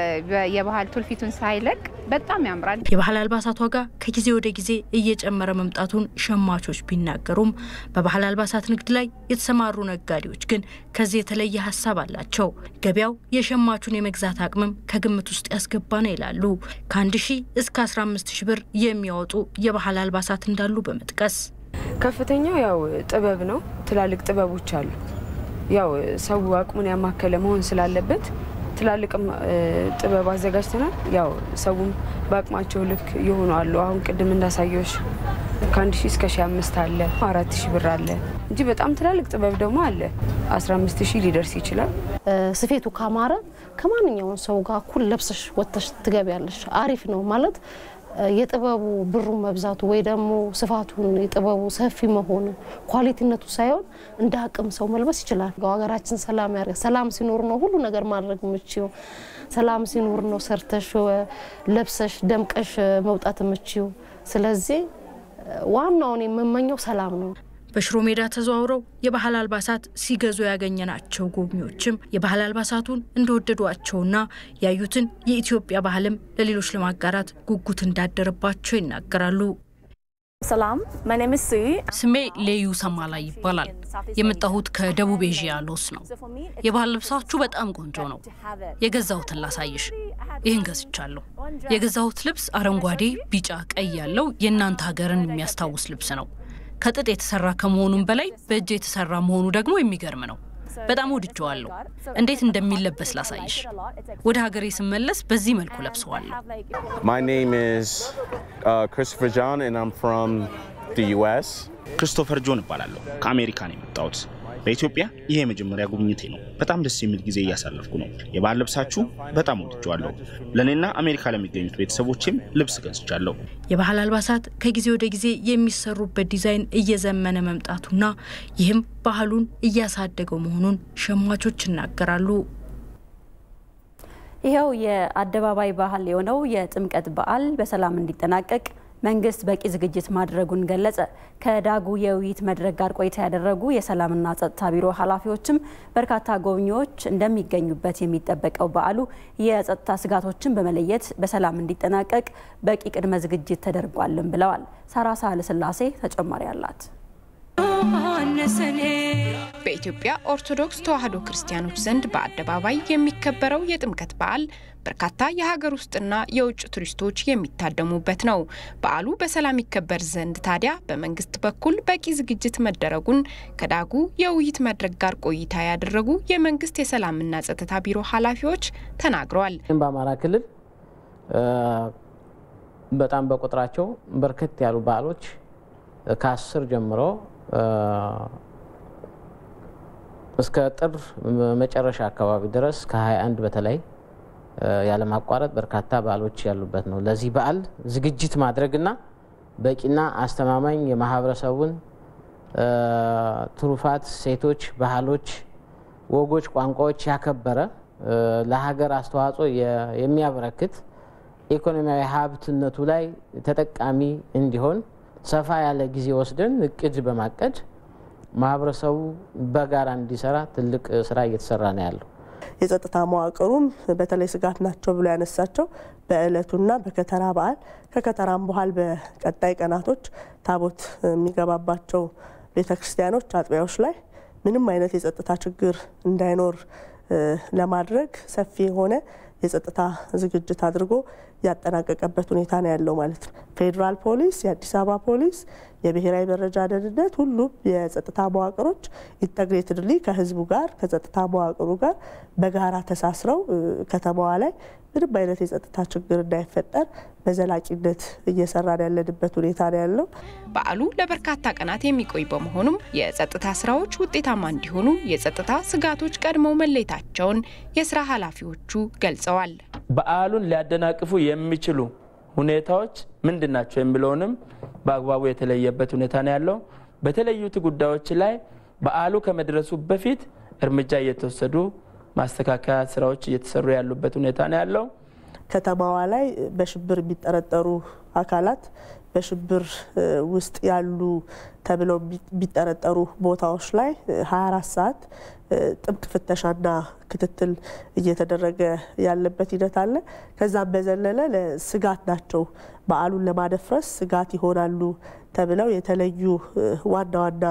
Speaker 20: የባህል ቱልፊቱን ሳይለቅ በጣም ያምራል።
Speaker 18: የባህል አልባሳት ዋጋ ከጊዜ ወደ ጊዜ እየጨመረ መምጣቱን ሸማቾች ቢናገሩም በባህል አልባሳት ንግድ ላይ የተሰማሩ ነጋዴዎች ግን ከዚህ የተለየ ሀሳብ አላቸው። ገበያው የሸማቹን የመግዛት አቅምም ከግምት ውስጥ ያስገባ ነው ይላሉ። ከአንድ ሺህ እስከ አስራ አምስት ሺህ ብር የሚያወጡ የባህል አልባሳት እንዳሉ በመጥቀስ
Speaker 21: ከፍተኛው ያው ጥበብ ነው። ትላልቅ ጥበቦች አሉ። ያው ሰው አቅሙን ያማከለ መሆን ስላለበት ትላልቅ ጥበብ አዘጋጅተናል። ያው ሰውም በአቅማቸው ልክ ይሆኑ አሉ። አሁን ቅድም እንዳሳየሽ ከአንድ ሺህ እስከ ሺህ አምስት አለ፣ አራት ሺህ ብር አለ እንጂ በጣም ትላልቅ ጥበብ ደግሞ አለ። አስራ አምስት ሺህ ሊደርስ ይችላል።
Speaker 22: ስፌቱ ካማረ ከማንኛውም ሰው ጋር እኩል ለብሰሽ ወጥተሽ ትገቢያለሽ። አሪፍ ነው ማለት
Speaker 4: የጥበቡ ብሩ መብዛቱ ወይ ደግሞ ስፋቱን የጥበቡ ሰፊ መሆኑ ኳሊቲነቱ ሳይሆን እንደ አቅም ሰው መልበስ ይችላል። ሀገራችን ሰላም ያርግ። ሰላም ሲኖር ነው ሁሉ ነገር ማድረግ የምትችይው። ሰላም ሲኖር ነው ሰርተሽ ለብሰሽ ደምቀሽ መውጣት የምትችይው። ስለዚህ ዋናው ነው የምመኘው ሰላም ነው።
Speaker 18: በሽሮ ሜዳ ተዘዋውረው የባህል አልባሳት ሲገዙ ያገኘናቸው ጎብኚዎችም የባህል አልባሳቱን እንደወደዷቸውና ያዩትን የኢትዮጵያ ባህልም ለሌሎች ለማጋራት ጉጉት እንዳደረባቸው ይናገራሉ።
Speaker 22: ሰላም my name is Sui
Speaker 23: ስሜ ሌዩ ሰማላ ይባላል። የመጣሁት ከደቡብ ኤዥያ ሎስ ነው። የባህል ልብሳችሁ በጣም ቆንጆ ነው። የገዛሁትን ላሳይሽ። ይሄን ገዝቻለሁ። የገዛሁት ልብስ አረንጓዴ፣ ቢጫ፣ ቀይ ያለው የእናንተ ሀገርን የሚያስታውስ ልብስ ነው። ከጥጥ የተሰራ ከመሆኑም በላይ በእጅ የተሰራ መሆኑ ደግሞ የሚገርም ነው። በጣም ወድጄዋለሁ። እንዴት እንደሚለበስ ላሳይሽ። ወደ ሀገሬ ስመለስ በዚህ መልኩ ለብሰዋለሁ።
Speaker 24: My name is uh, Christopher John and I'm from the U S.
Speaker 25: ክሪስቶፈር ጆን እባላለሁ። ከአሜሪካ ነው የመጣሁት። በኢትዮጵያ ይሄ የመጀመሪያ ጉብኝቴ ነው። በጣም ደስ የሚል ጊዜ እያሳለፍኩ ነው። የባህል ልብሳችሁ በጣም ወድጄዋለሁ። ለኔና አሜሪካ ለሚገኙት ቤተሰቦችም ልብስ ገዝቻለሁ።
Speaker 18: የባህል አልባሳት ከጊዜ ወደ ጊዜ የሚሰሩበት ዲዛይን እየዘመነ መምጣቱና ይህም ባህሉን እያሳደገው መሆኑን ሸማቾች ይናገራሉ።
Speaker 1: ይሄው የአደባባይ ባህል የሆነው የጥምቀት በዓል በሰላም እንዲጠናቀቅ መንግስት በቂ ዝግጅት ማድረጉን ገለጸ። ከዳጉ የውይይት መድረክ ጋር ቆይታ ያደረጉ የሰላምና ጸጥታ ቢሮ ኃላፊዎችም በርካታ ጎብኚዎች እንደሚገኙበት የሚጠበቀው በዓሉ የጸጥታ ስጋቶችን በመለየት በሰላም እንዲጠናቀቅ በቂ ቅድመ ዝግጅት ተደርጓልም ብለዋል። ሳራሳ ለስላሴ ተጨማሪ አላት።
Speaker 26: በኢትዮጵያ ኦርቶዶክስ ተዋሕዶ ክርስቲያኖች ዘንድ በአደባባይ የሚከበረው የጥምቀት በዓል በርካታ የሀገር ውስጥና የውጭ ቱሪስቶች የሚታደሙበት ነው። በዓሉ በሰላም ይከበር ዘንድ ታዲያ በመንግስት በኩል በቂ ዝግጅት መደረጉን ከዳጉ የውይይት መድረክ ጋር ቆይታ ያደረጉ የመንግስት የሰላምና ጸጥታ ቢሮ ኃላፊዎች ተናግረዋል።
Speaker 27: በአማራ ክልል በጣም በቁጥራቸው በርከት ያሉ በዓሎች ከአስር ጀምሮ እስከ ጥር መጨረሻ አካባቢ ድረስ ከሃያ አንድ በተለይ ያለ ማቋረጥ በርካታ በዓሎች ያሉበት ነው። ለዚህ በዓል ዝግጅት ማድረግና በቂና አስተማማኝ የማህበረሰቡን ትሩፋት፣ ሴቶች፣ ባህሎች፣ ወጎች፣ ቋንቋዎች ያከበረ ለሀገር አስተዋጽኦ የሚያበረክት ኢኮኖሚያዊ ሀብትነቱ ላይ ተጠቃሚ እንዲሆን ሰፋ ያለ ጊዜ ወስደን እቅድ በማቀድ ማህበረሰቡ በጋራ እንዲሰራ ትልቅ ስራ እየተሰራ ነው ያለው።
Speaker 28: የጸጥታ መዋቅሩም በተለይ ስጋት ናቸው ብሎ ያነሳቸው በእለቱና በከተራ በዓል ከከተራም በኋላ በቀጣይ ቀናቶች ታቦት የሚገባባቸው ቤተክርስቲያኖች አጥቢያዎች ላይ ምንም አይነት የጸጥታ ችግር እንዳይኖር ለማድረግ ሰፊ የሆነ የጸጥታ ዝግጅት አድርጎ ያጠናቀቀበት ሁኔታ ነው ያለው ማለት ነው። ፌደራል ፖሊስ፣ የአዲስ አበባ ፖሊስ፣ የብሔራዊ መረጃ ደህንነት ሁሉም የጸጥታ መዋቅሮች ኢንተግሬትድሊ ከህዝቡ ጋር ከጸጥታ መዋቅሩ ጋር በጋራ ተሳስረው ከተማዋ ላይ ምንም አይነት የጸጥታ ችግር እንዳይፈጠር በዘላቂነት እየሰራን ያለንበት ሁኔታ ነው ያለው።
Speaker 26: በዓሉ ለበርካታ ቀናት የሚቆይ በመሆኑም የጸጥታ ስራዎች ውጤታማ እንዲሆኑ የጸጥታ ስጋቶች ቀድመው መለየታቸውን የስራ ኃላፊዎቹ ገልጸዋል።
Speaker 29: በዓሉን ሊያደናቅፉ የሚችሉ ሁኔታዎች ምንድናቸው የሚለውንም በአግባቡ የተለየበት ሁኔታ ነው ያለው። በተለዩት ጉዳዮች ላይ በዓሉ ከመድረሱ በፊት እርምጃ እየተወሰዱ ማስተካከያ ስራዎች እየተሰሩ ያሉበት ሁኔታ ነው ያለው።
Speaker 28: ከተማዋ ላይ በሽብር የሚጠረጠሩ አካላት በሽብር ውስጥ ያሉ ተብለው የሚጠረጠሩ ቦታዎች ላይ ሀያ አራት ሰዓት ጥብቅ ፍተሻና ክትትል እየተደረገ ያለበት ሂደት አለ። ከዛም በዘለለ ለስጋት ናቸው በዓሉን ለማደፍረስ ስጋት ይሆናሉ ተብለው የተለዩ ዋና ዋና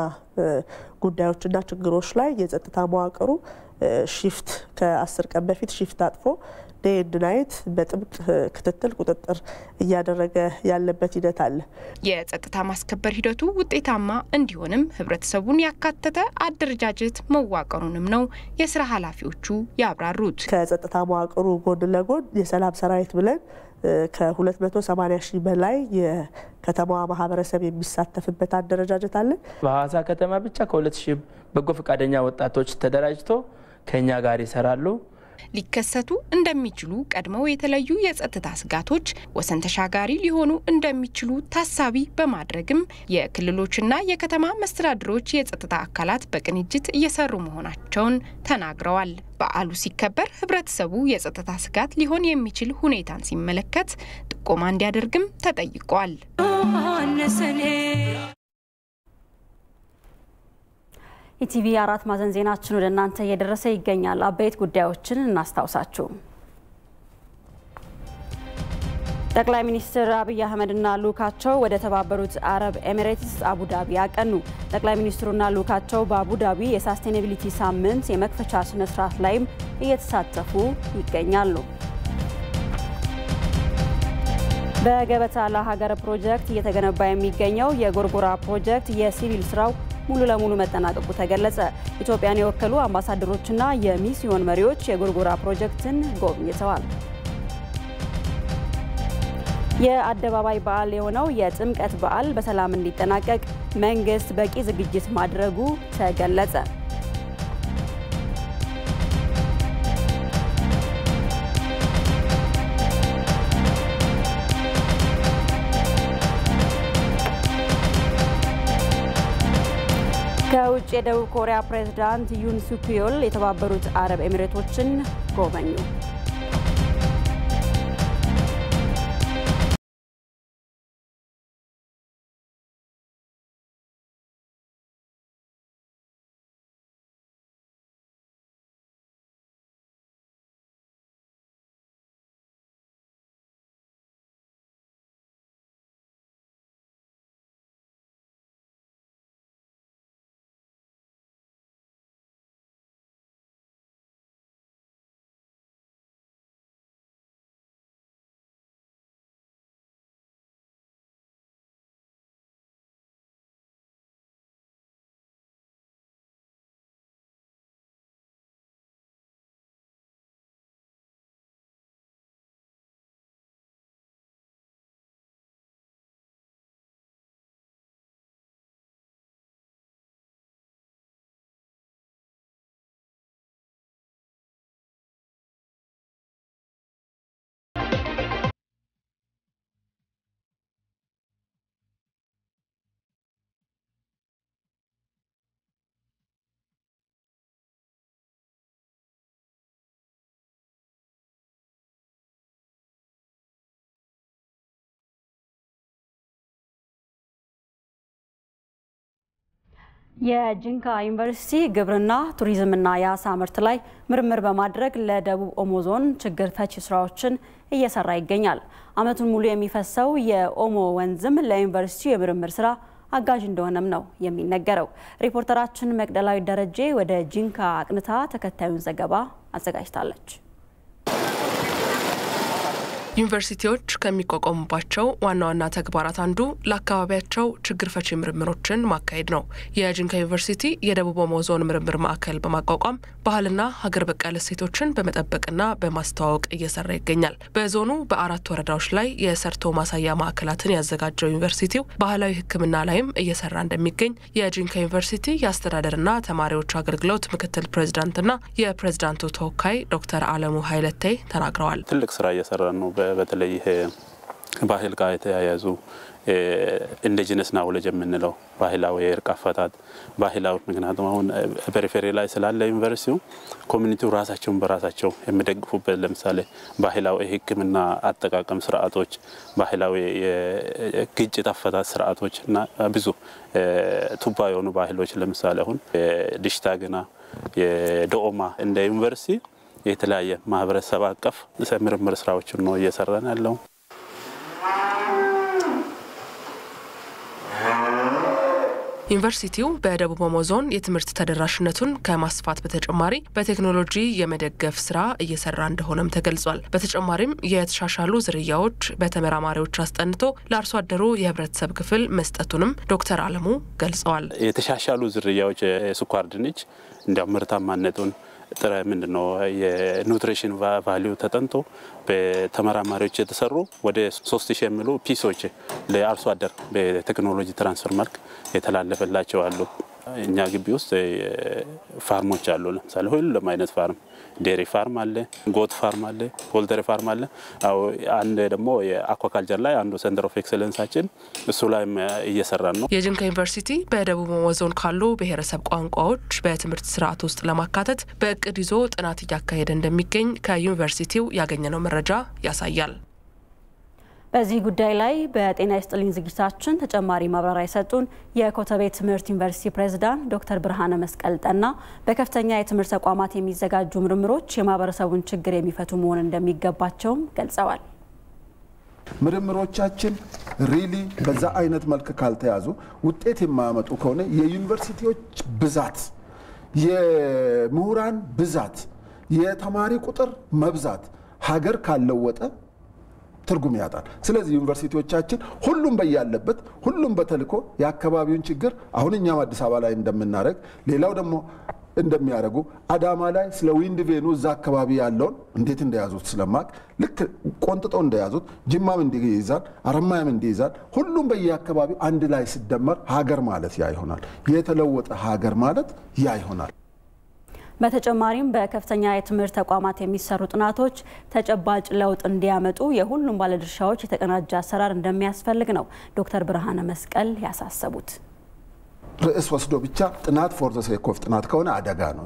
Speaker 28: ጉዳዮችና ችግሮች ላይ የጸጥታ መዋቅሩ ሺፍት ከአስር ቀን በፊት ሺፍት አጥፎ ዴይ ኤንድ ናይት በጥብቅ ክትትል ቁጥጥር እያደረገ ያለበት ሂደት አለ።
Speaker 26: የጸጥታ ማስከበር ሂደቱ ውጤታማ እንዲሆንም ህብረተሰቡን ያካተተ አደረጃጀት መዋቀሩንም ነው የስራ ኃላፊዎቹ ያብራሩት።
Speaker 28: ከጸጥታ መዋቅሩ ጎን ለጎን የሰላም ሰራዊት ብለን ከሁለት መቶ ሰማንያ ሺህ በላይ የከተማዋ ማህበረሰብ የሚሳተፍበት አደረጃጀት አለ።
Speaker 29: በሐዋሳ ከተማ ብቻ ከሁለት ሺህ በጎ ፈቃደኛ ወጣቶች ተደራጅተው ከኛ ጋር ይሰራሉ።
Speaker 26: ሊከሰቱ እንደሚችሉ ቀድመው የተለዩ የጸጥታ ስጋቶች ወሰን ተሻጋሪ ሊሆኑ እንደሚችሉ ታሳቢ በማድረግም የክልሎችና የከተማ መስተዳድሮች የጸጥታ አካላት በቅንጅት እየሰሩ መሆናቸውን ተናግረዋል። በዓሉ ሲከበር ህብረተሰቡ የጸጥታ ስጋት ሊሆን የሚችል ሁኔታን ሲመለከት ጥቆማ እንዲያደርግም ተጠይቋል።
Speaker 1: ኢቲቪ አራት ማዕዘን ዜናችን ወደ እናንተ እየደረሰ ይገኛል። አበይት ጉዳዮችን እናስታውሳችሁ። ጠቅላይ ሚኒስትር አብይ አህመድና ልኡካቸው ወደ ተባበሩት አረብ ኤሚሬትስ አቡዳቢ አቀኑ። ጠቅላይ ሚኒስትሩና ልኡካቸው በአቡዳቢ የሳስቴኔቢሊቲ ሳምንት የመክፈቻ ስነ ስርዓት ላይም እየተሳተፉ ይገኛሉ። በገበታ ለሀገር ፕሮጀክት እየተገነባ የሚገኘው የጎርጎራ ፕሮጀክት የሲቪል ስራው ሙሉ ለሙሉ መጠናቀቁ ተገለጸ። ኢትዮጵያን የወከሉ አምባሳደሮችና የሚስዮን መሪዎች የጎርጎራ ፕሮጀክትን ጎብኝተዋል። የአደባባይ በዓል የሆነው የጥምቀት በዓል በሰላም እንዲጠናቀቅ መንግስት በቂ ዝግጅት ማድረጉ ተገለጸ። ከውጭ የደቡብ ኮሪያ ፕሬዝዳንት ዩን ሱክ ዮል የተባበሩት አረብ ኤሚሬቶችን ጎበኙ። የጂንካ ዩኒቨርሲቲ ግብርና ቱሪዝምና የአሳ ምርት ላይ ምርምር በማድረግ ለደቡብ ኦሞ ዞን ችግር ፈቺ ስራዎችን እየሰራ ይገኛል። አመቱን ሙሉ የሚፈሰው የኦሞ ወንዝም ለዩኒቨርሲቲው የምርምር ስራ አጋዥ እንደሆነም ነው የሚነገረው። ሪፖርተራችን መቅደላዊ ደረጀ ወደ ጂንካ አቅንታ ተከታዩን ዘገባ አዘጋጅታለች።
Speaker 2: ዩኒቨርሲቲዎች ከሚቋቋሙባቸው ዋና ዋና ተግባራት አንዱ ለአካባቢያቸው ችግር ፈቺ ምርምሮችን ማካሄድ ነው። የጂንካ ዩኒቨርሲቲ የደቡብ ኦሞ ዞን ምርምር ማዕከል በማቋቋም ባህልና ሀገር በቀል እሴቶችን በመጠበቅና በማስተዋወቅ እየሰራ ይገኛል። በዞኑ በአራት ወረዳዎች ላይ የሰርቶ ማሳያ ማዕከላትን ያዘጋጀው ዩኒቨርሲቲው ባህላዊ ሕክምና ላይም እየሰራ እንደሚገኝ የጂንካ ዩኒቨርሲቲ የአስተዳደርና ተማሪዎች አገልግሎት ምክትል ፕሬዝዳንትና የፕሬዝዳንቱ ተወካይ ዶክተር አለሙ ኃይለቴ ተናግረዋል።
Speaker 3: ትልቅ ስራ እየሰራ ነው። በተለይ ባህል ጋር የተያያዙ ኢንዲጂነስ ናውሌጅ የምንለው ባህላዊ የእርቅ አፈታት ባህላዊ ምክንያቱም አሁን ፔሪፌሪ ላይ ስላለ ዩኒቨርሲቲው ኮሚኒቲው ራሳቸውን በራሳቸው የሚደግፉበት ለምሳሌ ባህላዊ ሕክምና አጠቃቀም ስርዓቶች፣ ባህላዊ የግጭት አፈታት ስርዓቶች እና ብዙ ቱባ የሆኑ ባህሎች ለምሳሌ አሁን ዲሽታግና የዶኦማ እንደ ዩኒቨርሲቲ የተለያየ ማህበረሰብ አቀፍ ምርምር ስራዎችን ነው እየሰራን ያለው።
Speaker 2: ዩኒቨርሲቲው በደቡብ ኦሞ ዞን የትምህርት ተደራሽነቱን ከማስፋት በተጨማሪ በቴክኖሎጂ የመደገፍ ስራ እየሰራ እንደሆነም ተገልጿል። በተጨማሪም የተሻሻሉ ዝርያዎች በተመራማሪዎች አስጠንቶ ለአርሶ አደሩ የህብረተሰብ ክፍል መስጠቱንም ዶክተር አለሙ ገልጸዋል።
Speaker 3: የተሻሻሉ ዝርያዎች የስኳር ድንች እንዲያው ምርታማነቱን ጥረ ምንድነው የኑትሪሽን ቫልዩ ተጠንቶ በተመራማሪዎች የተሰሩ ወደ ሶስት ሺህ የሚሉ ፒሶች ለአርሶ አደር በቴክኖሎጂ ትራንስፈር መልክ የተላለፈላቸው አሉ። እኛ ግቢ ውስጥ ፋርሞች አሉ። ለምሳሌ ሁሉም አይነት ፋርም ዴሪ ፋርም አለ፣ ጎት ፋርም አለ፣ ፖልትሪ ፋርም አለ። አው አንድ ደግሞ የአኳካልቸር ላይ አንዱ ሴንተር ኦፍ ኤክሰለንሳችን እሱ ላይ እየሰራን ነው።
Speaker 2: የጂንካ ዩኒቨርሲቲ በደቡብ ኦሞ ዞን ካሉ ብሔረሰብ ቋንቋዎች በትምህርት ስርዓት ውስጥ ለማካተት በእቅድ ይዞ ጥናት እያካሄደ እንደሚገኝ ከዩኒቨርሲቲው ያገኘነው መረጃ ያሳያል።
Speaker 1: በዚህ ጉዳይ ላይ በጤና ይስጥልኝ ዝግጅታችን ተጨማሪ ማብራሪያ የሰጡን የኮተቤ ትምህርት ዩኒቨርሲቲ ፕሬዝዳንት ዶክተር ብርሃነ መስቀል ጠና በከፍተኛ የትምህርት ተቋማት የሚዘጋጁ ምርምሮች የማህበረሰቡን ችግር የሚፈቱ መሆን እንደሚገባቸውም ገልጸዋል።
Speaker 5: ምርምሮቻችን ሪሊ በዛ አይነት መልክ ካልተያዙ ውጤት የማያመጡ ከሆነ የዩኒቨርሲቲዎች ብዛት፣ የምሁራን ብዛት፣ የተማሪ ቁጥር መብዛት ሀገር ካልለወጠ ትርጉም ያጣል። ስለዚህ ዩኒቨርሲቲዎቻችን ሁሉም በያለበት ሁሉም በተልኮ የአካባቢውን ችግር አሁን እኛም አዲስ አበባ ላይ እንደምናረግ ሌላው ደግሞ እንደሚያረጉ አዳማ ላይ ስለ ዊንድ ቬኑ እዛ አካባቢ ያለውን እንዴት እንደያዙት ስለማቅ ልክ ቆንጥጦ እንደያዙት ጅማም እንዲይዛል አረማያም እንዲይዛል ሁሉም በየአካባቢው አንድ ላይ ሲደመር ሀገር ማለት ያ ይሆናል። የተለወጠ ሀገር ማለት ያ ይሆናል።
Speaker 1: በተጨማሪም በከፍተኛ የትምህርት ተቋማት የሚሰሩ ጥናቶች ተጨባጭ ለውጥ እንዲያመጡ የሁሉም ባለድርሻዎች የተቀናጀ አሰራር እንደሚያስፈልግ ነው ዶክተር ብርሃነ መስቀል ያሳሰቡት።
Speaker 5: ርዕስ ወስዶ ብቻ ጥናት ፎር ዘ ሴክ ኦፍ ጥናት ከሆነ አደጋ ነው።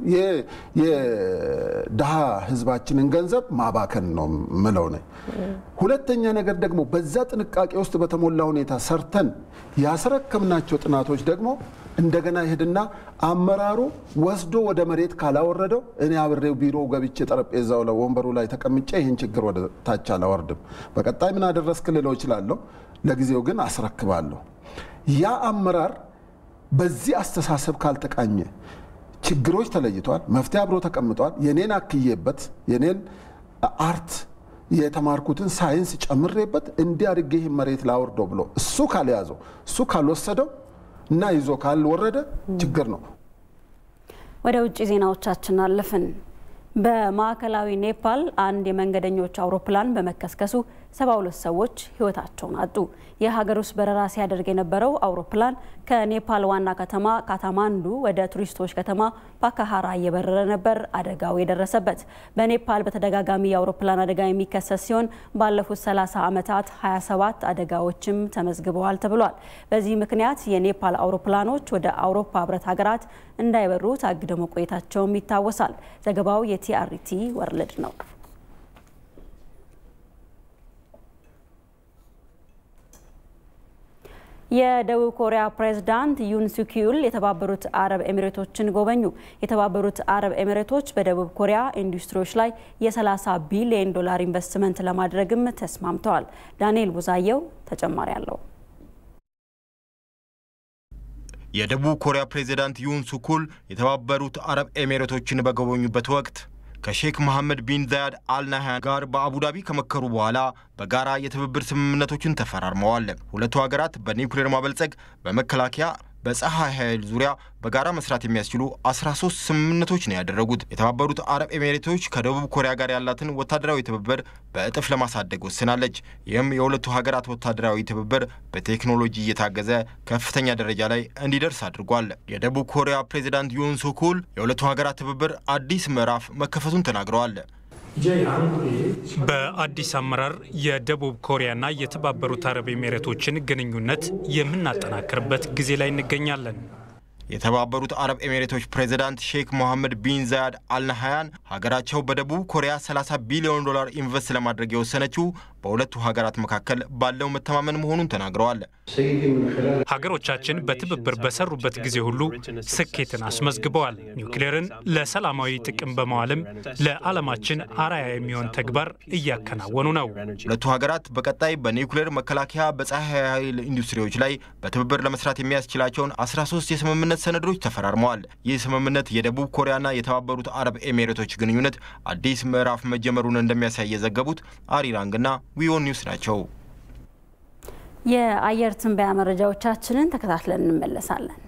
Speaker 5: የድሃ ህዝባችንን ገንዘብ ማባከን ነው ምለው ነው። ሁለተኛ ነገር ደግሞ በዛ ጥንቃቄ ውስጥ በተሞላ ሁኔታ ሰርተን ያስረከምናቸው ጥናቶች ደግሞ እንደገና ይሄድና አመራሩ ወስዶ ወደ መሬት ካላወረደው እኔ አብሬው ቢሮ ገብቼ ጠረጴዛው ላይ ወንበሩ ላይ ተቀምጬ ይሄን ችግር ወደ ታች አላወርድም። በቀጣይ ምን አደረስክ ልለው ይችላልው፣ ለጊዜው ግን አስረክባለሁ። ያ አመራር በዚህ አስተሳሰብ ካልተቃኘ ችግሮች ተለይቷል፣ መፍትሄ አብሮ ተቀምጧል። የኔን አክዬበት የኔን አርት የተማርኩትን ሳይንስ ጨምሬበት እንዲያርገ ይሄ መሬት ላወርደው ብሎ እሱ ካልያዘው እሱ ካልወሰደው እና ይዞ ካልወረደ ችግር ነው።
Speaker 1: ወደ ውጭ ዜናዎቻችን አለፍን። በማዕከላዊ ኔፓል አንድ የመንገደኞች አውሮፕላን በመከስከሱ ሰባ ሁለት ሰዎች ህይወታቸውን አጡ። የሀገር ውስጥ በረራ ሲያደርግ የነበረው አውሮፕላን ከኔፓል ዋና ከተማ ካታማንዱ ወደ ቱሪስቶች ከተማ ፓካሃራ እየበረረ ነበር አደጋው የደረሰበት። በኔፓል በተደጋጋሚ የአውሮፕላን አደጋ የሚከሰት ሲሆን ባለፉት ሰላሳ ዓመታት ሀያ ሰባት አደጋዎችም ተመዝግበዋል ተብሏል። በዚህ ምክንያት የኔፓል አውሮፕላኖች ወደ አውሮፓ ህብረት ሀገራት እንዳይበሩ ታግደው መቆየታቸውም ይታወሳል። ዘገባው የቲአርቲ ወርልድ ነው። የደቡብ ኮሪያ ፕሬዝዳንት ዩን ሱኪዩል የተባበሩት አረብ ኤሚሬቶችን ጎበኙ። የተባበሩት አረብ ኤሚሬቶች በደቡብ ኮሪያ ኢንዱስትሪዎች ላይ የ30 ቢሊዮን ዶላር ኢንቨስትመንት ለማድረግም ተስማምተዋል። ዳንኤል ቡዛየው ተጨማሪ አለው።
Speaker 6: የደቡብ ኮሪያ ፕሬዝዳንት ዩን ሱኩል የተባበሩት አረብ ኤሚሬቶችን በጎበኙበት ወቅት ከሼክ መሐመድ ቢን ዛያድ አልናህያን ጋር በአቡዳቢ ከመከሩ በኋላ በጋራ የትብብር ስምምነቶችን ተፈራርመዋል። ሁለቱ ሀገራት በኒውክሌር ማበልጸግ፣ በመከላከያ፣ በፀሐይ ኃይል ዙሪያ በጋራ መስራት የሚያስችሉ አስራ ሶስት ስምምነቶች ነው ያደረጉት። የተባበሩት አረብ ኤሚሬቶች ከደቡብ ኮሪያ ጋር ያላትን ወታደራዊ ትብብር በእጥፍ ለማሳደግ ወስናለች። ይህም የሁለቱ ሀገራት ወታደራዊ ትብብር በቴክኖሎጂ እየታገዘ ከፍተኛ ደረጃ ላይ እንዲደርስ አድርጓል። የደቡብ ኮሪያ ፕሬዝዳንት ዩን ሱኩል የሁለቱ ሀገራት ትብብር አዲስ ምዕራፍ መከፈቱን ተናግረዋል።
Speaker 7: በአዲስ አመራር የደቡብ ኮሪያና የተባበሩት አረብ ኤሚሬቶችን ግንኙነት የምናጠናክርበት ጊዜ ላይ እንገኛለን።
Speaker 6: የተባበሩት አረብ ኤሚሬቶች ፕሬዝዳንት ሼክ መሐመድ ቢን ዛያድ አልናህያን ሀገራቸው በደቡብ ኮሪያ ሰላሳ ቢሊዮን ዶላር ኢንቨስት ለማድረግ የወሰነችው በሁለቱ ሀገራት መካከል ባለው መተማመን መሆኑን ተናግረዋል።
Speaker 7: ሀገሮቻችን በትብብር በሰሩበት ጊዜ ሁሉ ስኬትን አስመዝግበዋል። ኒውክሌርን ለሰላማዊ ጥቅም በመዋልም ለዓለማችን አርአያ የሚሆን ተግባር እያከናወኑ ነው።
Speaker 6: ሁለቱ ሀገራት በቀጣይ በኒውክሌር መከላከያ፣ በፀሐይ ኃይል ኢንዱስትሪዎች ላይ በትብብር ለመስራት የሚያስችላቸውን አስራ ሶስት የስምምነት ሰነዶች ተፈራርመዋል። ይህ ስምምነት የደቡብ ኮሪያና የተባበሩት አረብ ኤሚሬቶች ግንኙነት አዲስ ምዕራፍ መጀመሩን እንደሚያሳይ የዘገቡት አሪራንግና ዊኦን ኒውስ ናቸው።
Speaker 1: የአየር ትንበያ መረጃዎቻችንን ተከታትለን እንመለሳለን።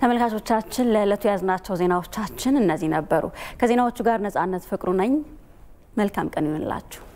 Speaker 1: ተመልካቾቻችን ለዕለቱ ያዝናቸው ዜናዎቻችን እነዚህ ነበሩ። ከዜናዎቹ ጋር ነጻነት ፍቅሩ ነኝ። መልካም ቀን ይሁንላችሁ።